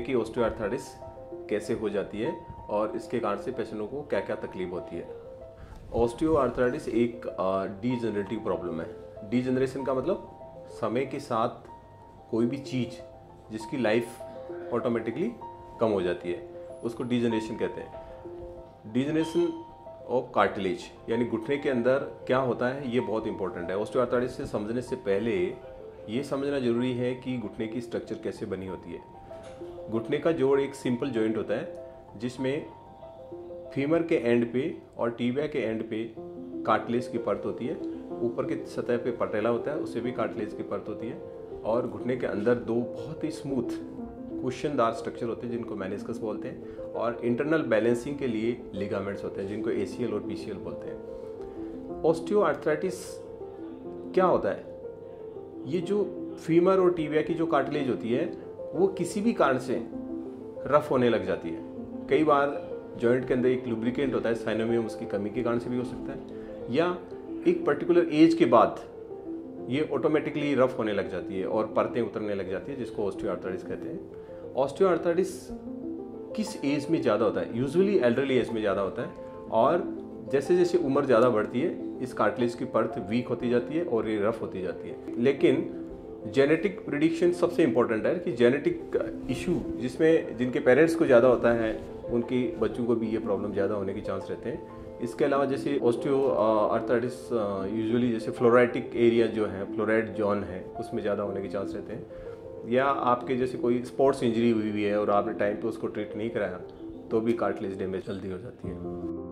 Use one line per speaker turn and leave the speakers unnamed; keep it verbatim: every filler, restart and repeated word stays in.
की ऑस्टियोआर्थराइटिस कैसे हो जाती है और इसके कारण से पेशेंटों को क्या क्या तकलीफ होती है। ऑस्टियोआर्थराइटिस एक डीजेनरेटिव प्रॉब्लम है। डीजेनरेशन का मतलब समय के साथ कोई भी चीज़ जिसकी लाइफ ऑटोमेटिकली कम हो जाती है उसको डीजेनरेशन कहते हैं। डीजेनरेशन ऑफ कार्टिलेज यानी घुटने के अंदर क्या होता है ये बहुत इंपॉर्टेंट है। ऑस्टियोआर्थराइटिस से समझने से पहले ये समझना जरूरी है कि घुटने की स्ट्रक्चर कैसे बनी होती है। घुटने का जोड़ एक सिंपल जॉइंट होता है जिसमें फीमर के एंड पे और टीबिया के एंड पे कार्टिलेज की परत होती है। ऊपर की सतह पे पटेला होता है, उससे भी कार्टिलेज की परत होती है। और घुटने के अंदर दो बहुत ही स्मूथ कुशनदार स्ट्रक्चर होते हैं जिनको मेनिस्कस बोलते हैं, और इंटरनल बैलेंसिंग के लिए लिगामेंट्स होते हैं जिनको एसीएल और पीसीएल बोलते हैं। ऑस्टियोआर्थराइटिस क्या होता है? ये जो फीमर और टीबिया की जो कार्टिलेज होती है वो किसी भी कारण से रफ होने लग जाती है। कई बार जॉइंट के अंदर एक लुब्रिकेंट होता है, साइनोवियम, उसकी कमी के कारण से भी हो सकता है, या एक पर्टिकुलर एज के बाद ये ऑटोमेटिकली रफ होने लग जाती है और परतें उतरने लग जाती है, जिसको ऑस्टियोआर्थराइटिस कहते हैं। ऑस्टियोआर्थराइटिस किस एज में ज़्यादा होता है? यूजुअली एल्डरली एज में ज़्यादा होता है, और जैसे जैसे उम्र ज़्यादा बढ़ती है इस कार्टिलेज की परत वीक होती जाती है और ये रफ होती जाती है। लेकिन जेनेटिक प्रिडिक्शन सबसे इम्पोर्टेंट है कि जेनेटिक इशू जिसमें जिनके पेरेंट्स को ज़्यादा होता है उनके बच्चों को भी ये प्रॉब्लम ज़्यादा होने के चांस रहते हैं। इसके अलावा जैसे ऑस्टियोआर्थराइटिस यूजुअली जैसे फ्लोराइटिक एरिया जो है, फ्लोराइड जोन है, उसमें ज़्यादा होने के चांस रहते हैं। या आपके जैसे कोई स्पोर्ट्स इंजरी हुई हुई है और आपने टाइम पे उसको ट्रीट नहीं कराया तो भी कार्टिलेज डैमेज जल्दी हो जाती है।